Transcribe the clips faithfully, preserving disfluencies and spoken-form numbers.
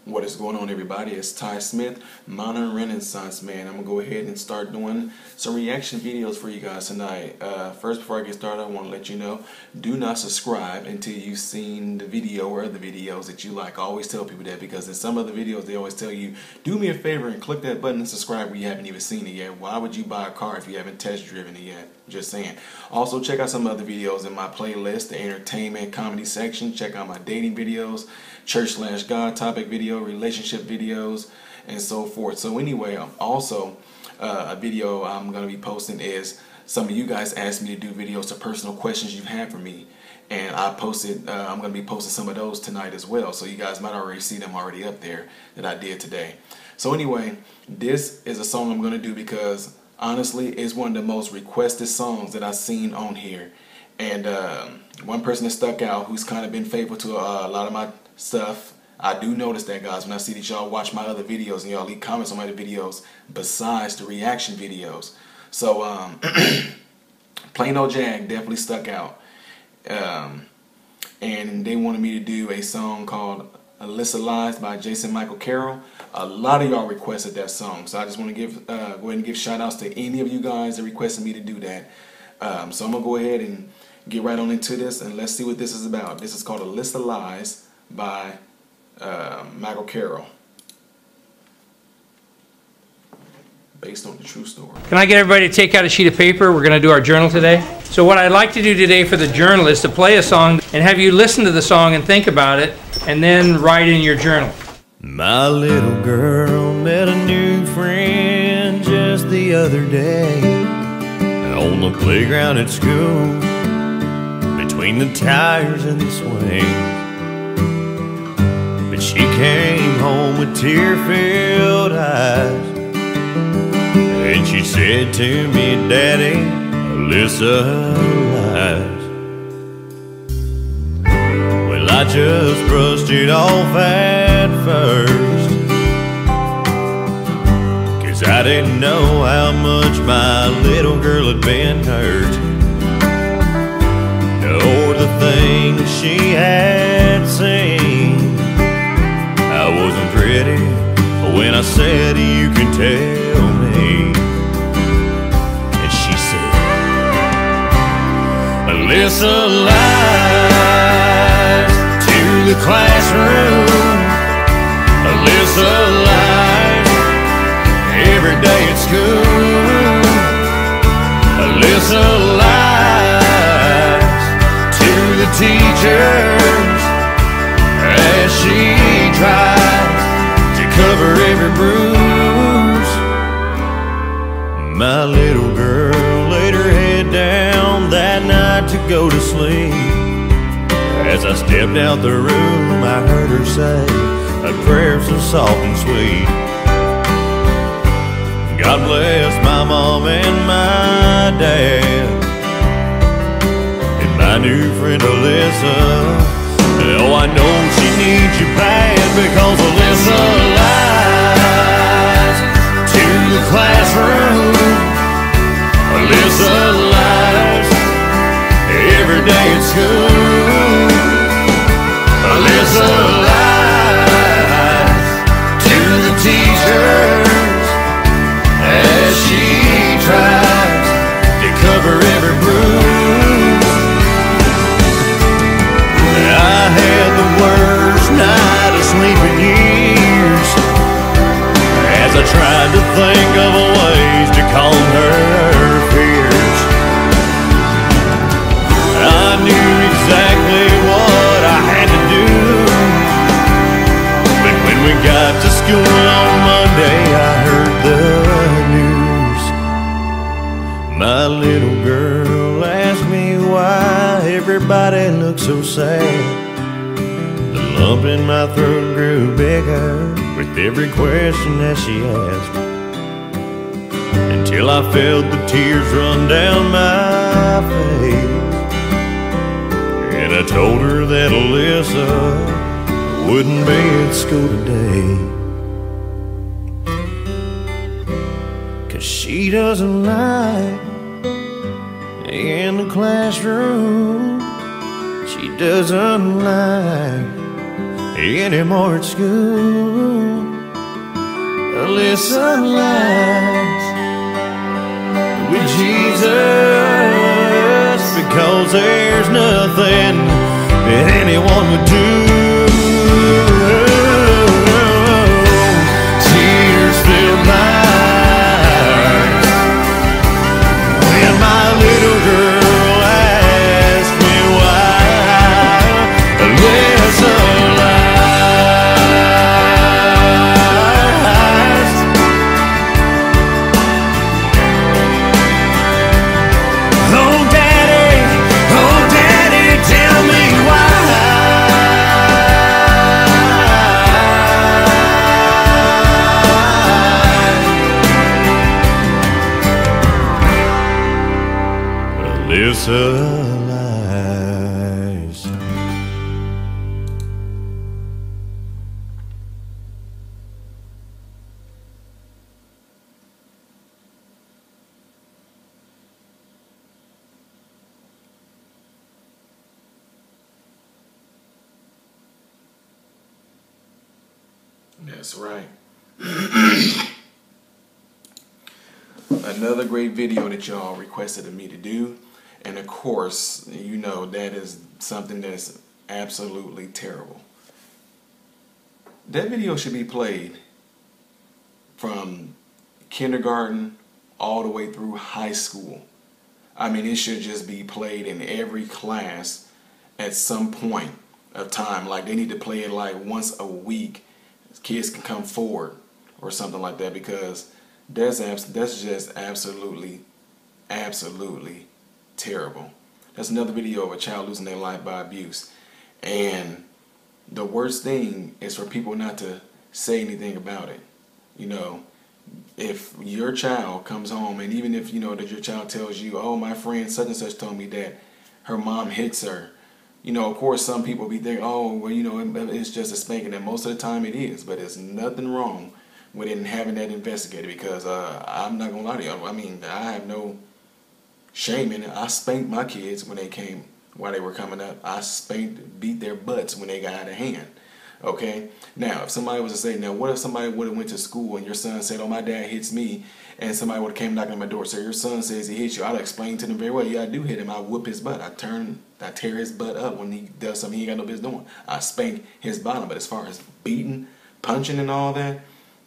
What is going on, everybody? It's Ty Smith, Modern Renaissance Man. I'm gonna go ahead and start doing some reaction videos for you guys tonight. Uh, first, before I get started, I want to let you know, do not subscribe until you've seen the video or other videos that you like. I always tell people that because in some other videos they always tell you, do me a favor and click that button and subscribe when you haven't even seen it yet. Why would you buy a car if you haven't test driven it yet? Just saying. Also, check out some other videos in my playlist, the entertainment comedy section. Check out my dating videos, church slash God topic video, relationship videos, and so forth. So anyway, also uh, a video I'm going to be posting is some of you guys asked me to do videos to personal questions you have for me, and I posted. Uh, I'm going to be posting some of those tonight as well. So you guys might already see them already up there that I did today. So anyway, this is a song I'm going to do because honestly, it's one of the most requested songs that I've seen on here. And uh, one person that stuck out, who's kind of been faithful to uh, a lot of my stuff. I do notice that, guys, when I see that y'all watch my other videos and y'all leave comments on my other videos besides the reaction videos. So, um, Plain Old Jag definitely stuck out. Um, and they wanted me to do a song called Alyssa Lies by Jason Michael Carroll. A lot of y'all requested that song, so I just want to give uh, go ahead and give shout outs to any of you guys that requested me to do that. Um, so I'm gonna go ahead and get right on into this, and let's see what this is about. This is called Alyssa Lies by uh, Michael Carroll, based on the true story. Can I get everybody to take out a sheet of paper? We're going to do our journal today. So what I'd like to do today for the journal is to play a song and have you listen to the song and think about it, and then write in your journal. My little girl met a new friend just the other day on the playground at school, between the tires and the swing. But she came home with tear-filled eyes, and she said to me, Daddy, Alyssa lies. Well, I just brushed it off at first, 'cause I didn't know how much my little girl had been hurt, or the things she had seen. I wasn't ready when I said, you can tell me. And she said, Alyssa lies to the classroom. Alyssa lies every day at school. Alyssa lies to the teachers as she tries to cover every bruise. My little girl laid her head down that night to go to sleep. As I stepped out the room, I heard her say a prayer so soft and sweet. God bless my mom and my dad, and my new friend Alyssa. Oh, I know she needs you bad, because Alyssa lies to the classroom. Alyssa lies every day at school. Alyssa lies to the teachers as she tries to cover every bruise. I had the worst night of sleep in years, as I tried to think of ways to calm her fears. I knew exactly what I had to do, but when we got to school on Monday, I heard the news. My little girl asked me why everybody looked so sad. The lump in my throat grew bigger with every question that she asked, until I felt the tears run down my face. And I told her that Alyssa wouldn't be at school today, 'cause she doesn't like in the classroom. She doesn't like anymore at school. Alyssa lies with Jesus because there's nothing that anyone would do. Tears fill my eyes when my little girl asked me why Alyssa lies. Oh daddy, oh daddy, tell me why. Alyssa lies. That's right. Another great video that y'all requested of me to do. And of course, you know, that is something that's absolutely terrible. That video should be played from kindergarten all the way through high school. I mean, it should just be played in every class at some point of time. Like, they need to play it like once a week. Kids can come forward or something like that, because that's abs that's just absolutely, absolutely terrible. That's another video of a child losing their life by abuse. And the worst thing is for people not to say anything about it. You know, if your child comes home, and even if, you know, that your child tells you, oh, my friend such and such told me that her mom hits her, you know, of course some people be thinking, oh, well, you know, it, it's just a spanking, and most of the time it is. But there's nothing wrong with it having that investigated, because uh, I'm not gonna lie to you, I mean, I have no shame in it. I spanked my kids when they came, while they were coming up. I spanked, beat their butts when they got out of hand. Okay? Now, if somebody was to say, now what if somebody would have went to school and your son said, oh, my dad hits me, and somebody would have came knocking on my door, so your son says he hits you, I'd explain to them very well, yeah, I do hit him. I whoop his butt. I turn, I tear his butt up when he does something he ain't got no business doing. I spank his bottom. But as far as beating, punching and all that,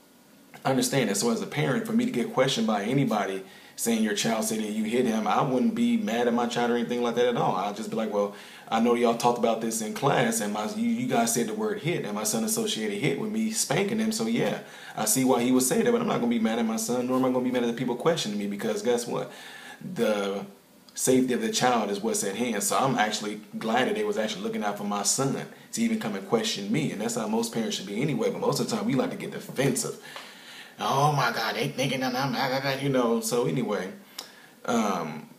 I understand that. So as a parent, for me to get questioned by anybody saying your child said that you hit him, I wouldn't be mad at my child or anything like that at all. I'd just be like, well, I know y'all talked about this in class, and my you, you guys said the word hit, and my son associated hit with me spanking him. So yeah, I see why he would say that, but I'm not going to be mad at my son, nor am I going to be mad at the people questioning me, because guess what? The safety of the child is what's at hand. So I'm actually glad that they was actually looking out for my son to even come and question me, and that's how most parents should be anyway. But most of the time, we like to get defensive. Oh my God, they thinking that I'm, you know. So anyway, um,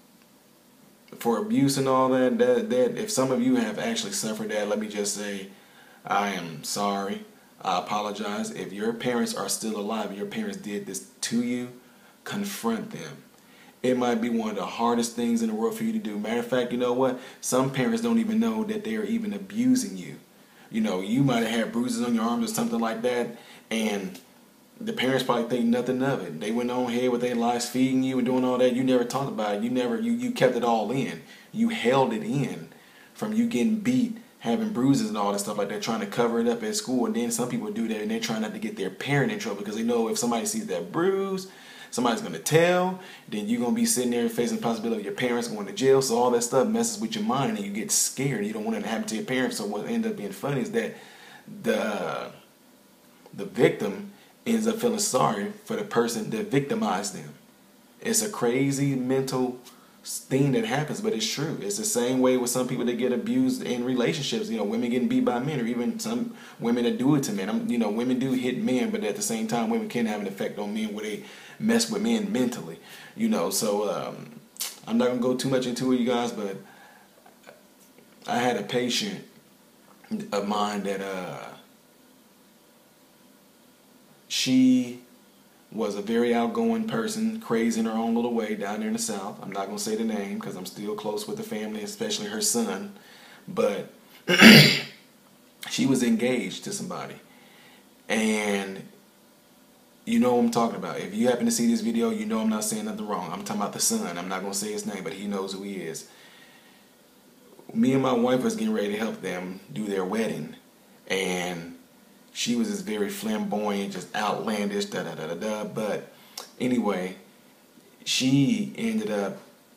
for abuse and all that, that, that, if some of you have actually suffered that, let me just say, I am sorry. I apologize. If your parents are still alive and your parents did this to you, confront them. It might be one of the hardest things in the world for you to do. Matter of fact, you know what? Some parents don't even know that they are even abusing you. You know, you might have had bruises on your arms or something like that, and the parents probably think nothing of it. They went on ahead with their lives feeding you and doing all that. You never talked about it. You never, you, you kept it all in. You held it in from you getting beat, having bruises and all that stuff like that, trying to cover it up at school. And then some people do that and they're trying not to get their parent in trouble, because they know if somebody sees that bruise, somebody's going to tell, then you're going to be sitting there facing the possibility of your parents going to jail. So all that stuff messes with your mind and you get scared. You don't want it to happen to your parents. So what ends up being funny is that the, the victim ends up feeling sorry for the person that victimized them. It's a crazy mental thing that happens, but it's true. It's the same way with some people that get abused in relationships. You know, women getting beat by men, or even some women that do it to men. I'm, you know, women do hit men, but at the same time, women can have an effect on men where they mess with men mentally. You know, so um, I'm not gonna go too much into it, you guys, but I had a patient of mine that uh, she was a very outgoing person, crazy in her own little way down there in the South. I'm not going to say the name because I'm still close with the family, especially her son. But she She was engaged to somebody. And you know what I'm talking about. If you happen to see this video, you know I'm not saying nothing wrong. I'm talking about the son. I'm not going to say his name, but he knows who he is. Me and my wife was getting ready to help them do their wedding. And she was just very flamboyant, just outlandish, da da da da da. But anyway, she ended up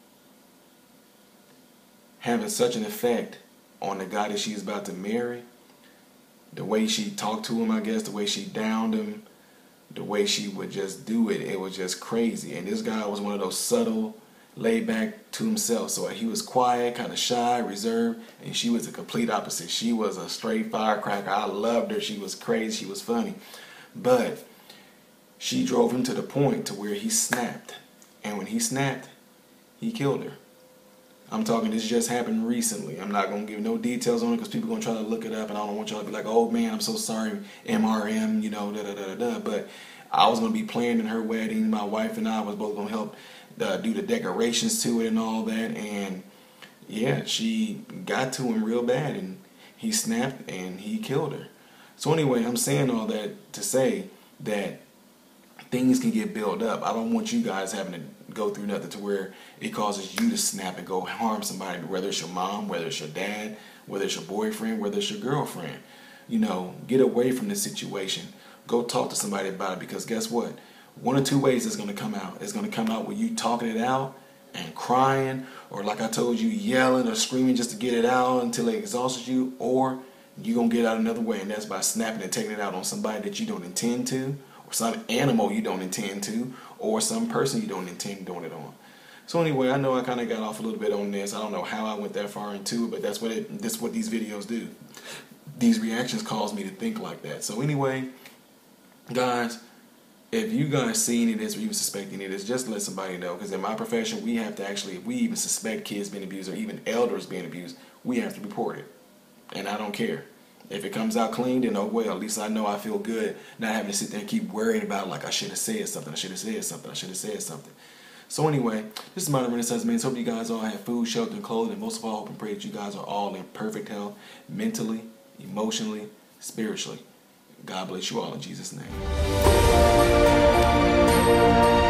having such an effect on the guy that she's about to marry. The way she talked to him, I guess, the way she downed him, the way she would just do it, it was just crazy. And this guy was one of those subtle, laid back to himself. So he was quiet, kind of shy, reserved, and she was the complete opposite. She was a straight firecracker. I loved her. She was crazy. She was funny. But she drove him to the point to where he snapped. And when he snapped, he killed her. I'm talking, this just happened recently. I'm not going to give no details on it because people are going to try to look it up, and I don't want y'all to be like, oh man, I'm so sorry, M R M, you know, da da da da da. But I was going to be planning her wedding. My wife and I was both going to help uh, do the decorations to it and all that. And yeah, she got to him real bad, and he snapped and he killed her. So anyway, I'm saying all that to say that things can get built up. I don't want you guys having to go through nothing to where it causes you to snap and go harm somebody, whether it's your mom, whether it's your dad, whether it's your boyfriend, whether it's your girlfriend. You know, get away from this situation. Go talk to somebody about it, because guess what? One or two ways it's going to come out. It's going to come out with you talking it out and crying, or like I told you, yelling or screaming just to get it out until it exhausts you, or you're going to get out another way, and that's by snapping and taking it out on somebody that you don't intend to, or some animal you don't intend to, or some person you don't intend doing it on. So anyway, I know I kind of got off a little bit on this. I don't know how I went that far into it, but that's what it, that's what these videos do. These reactions cause me to think like that. So anyway, guys, if you guys see any of this or even suspect any of this, just let somebody know. Because in my profession, we have to actually, if we even suspect kids being abused or even elders being abused, we have to report it. And I don't care. If it comes out clean, then oh well, at least I know I feel good not having to sit there and keep worrying about, like, I should have said something, I should have said something, I should have said something. So anyway, this is Modern Renaissance Man. Hope you guys all have food, shelter, and clothing. And most of all, hope and pray that you guys are all in perfect health, mentally, emotionally, spiritually. God bless you all in Jesus' name.